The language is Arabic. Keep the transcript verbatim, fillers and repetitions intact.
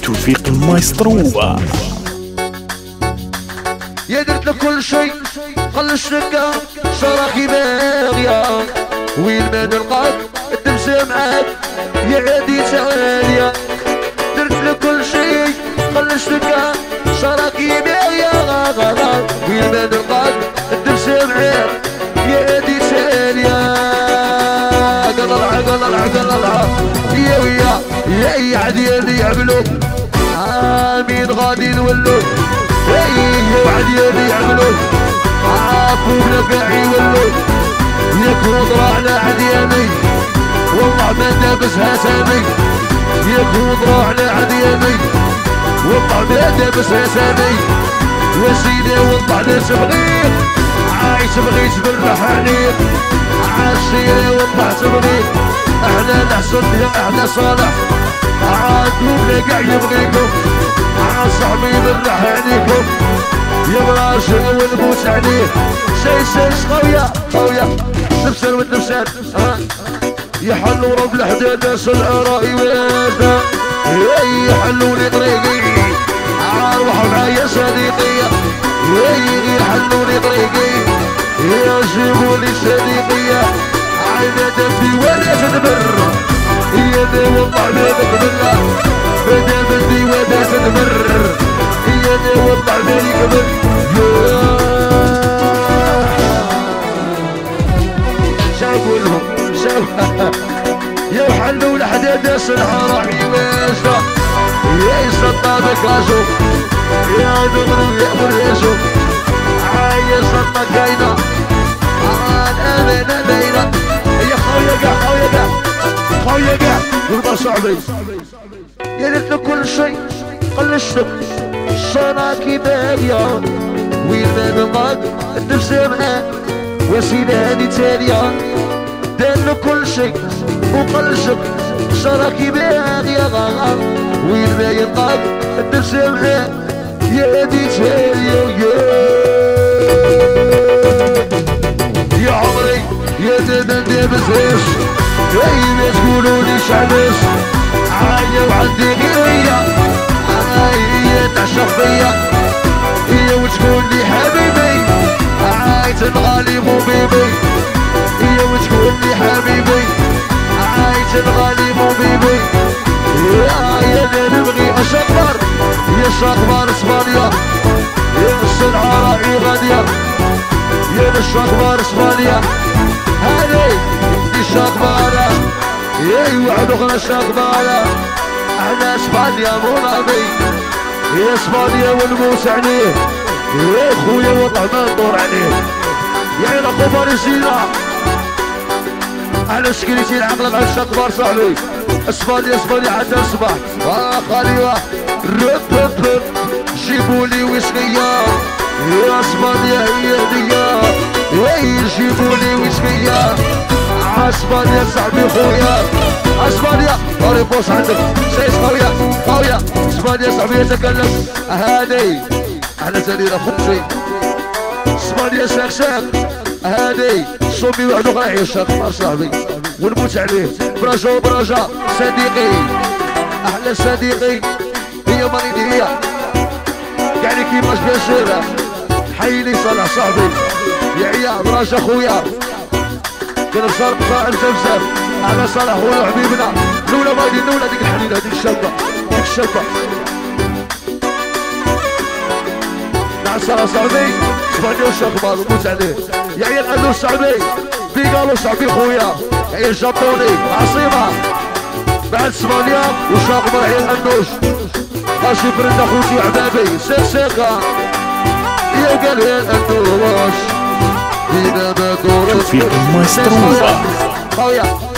توفيق المايسترو. يا درت لك كل شي خلص لك شراكي باغية وين ما نلقاك التمشي معاك يا عادي تعالية. درت لك كل شي خلص لك شراكي باغية وين ما نلقاك التمشي معاك يا عادي تعالية. قلع قلع قلع يا ويا يا يا عدياني يعملوا آمين غادي نولوا ايه وعدياني يعملوا عافونا قاعي يولوا يكون ضراعنا عدياني والله ما دابسها سامي. يكون ضراعنا عدياني والله ما دابسها سامي. وسيدي والله ناس بغيت عايش بغيت بالرحانيت عاشيري والله تبغيت احنا نحسن احنا صالح عادونا قاع يبغيكم عصعبي بالرحانيكم يبغى شنو ونموت عليه. شي شي خويا خويا نفسر والنفسان يحلوا رب الحدادس العراء ويانا يحلوني طريقي اروح معايا صديقية يحلوني طريقي يجيبوا لي صديقية عينا دمي ولا تدمر يا دي والله ما نقبلها بدا بدي ولا تدمر يا دي والله ما يقبل شافوا لهم شافوا يا حلوا الحدادس العراء ويانا يا يسطابك راسو يا دغري يا مريسو عايا صرنا كاينة الأمانة دايرة يا خويا قاع خويا قاع خويا قاع والله صعبي. يا ريت لك كل شي قلشتك الشراكي باغية وين ما نلقاك النفسي معاك وسيدي هادي تالية. دار لك كل شي وقلشك الشراكي باغية وين ما يلقاك النفسي معاك يا هادي تالية. يا عمري يا زيدان دابزاش اي ما تقولولي شعباش عايا وعندي غير هي عايا تعشق فيا هي وتقول لي حبيبي عاي تنغالي مو بيبي هي وتقول لي حبيبي عاي تنغالي مو بيبي يا انا نبغي اش اخبار يا شاخبار اسبانيا يا الصنعة راعي غادية يا الشاخبار اسبانيا هذي دي شاخبارة يا واحد اخرى شاخبارة احنا اسبانيا مو راضي يا اسبانيا ونموت عليه يا خويا والله ما ندور عليه يا اخو باريسينا احنا سكريتي العقل مع الشاخبار صاحبي اسبانيا اسبانيا حتى الصباح اه خليوه رب رب رب جيبولي ويسكية يا اسبانيا هي ديا وي جيبولي ويسكية اسبانيا صاحبي خويا اسبانيا طاري بوس عندك سيس خويا خويا اسبانيا صاحبي يتكلم هادي احنا زادينا خمسي اسبانيا شاك شاك هادي صومي واحد اخرى يعيش مع صاحبي ونموت عليه براجا براجا صديقي احلى صديقي هي مريض هي يعني كيفاش بيشيرها حيلي صالح صاحبي يا عيا براجا خويا كان بصار بصار الزمزم على صالح هو حبيبنا لولا بايدي لولا ديك الحنينه ديك الشابه ديك الشابه مع صالح صاحبي اسبانيا وشاخبار ونموت عليه يا عيا القلو صاحبي بيقالو صاحبي خويا يا عيا الجابوني عصيمه بعد اسبانيا وشاخبار عيا القنوش ماشي برد اخوتي وعبابي سيسيكا يا قال يا القنوش هنا ما دور توفيق المايسترو. خويا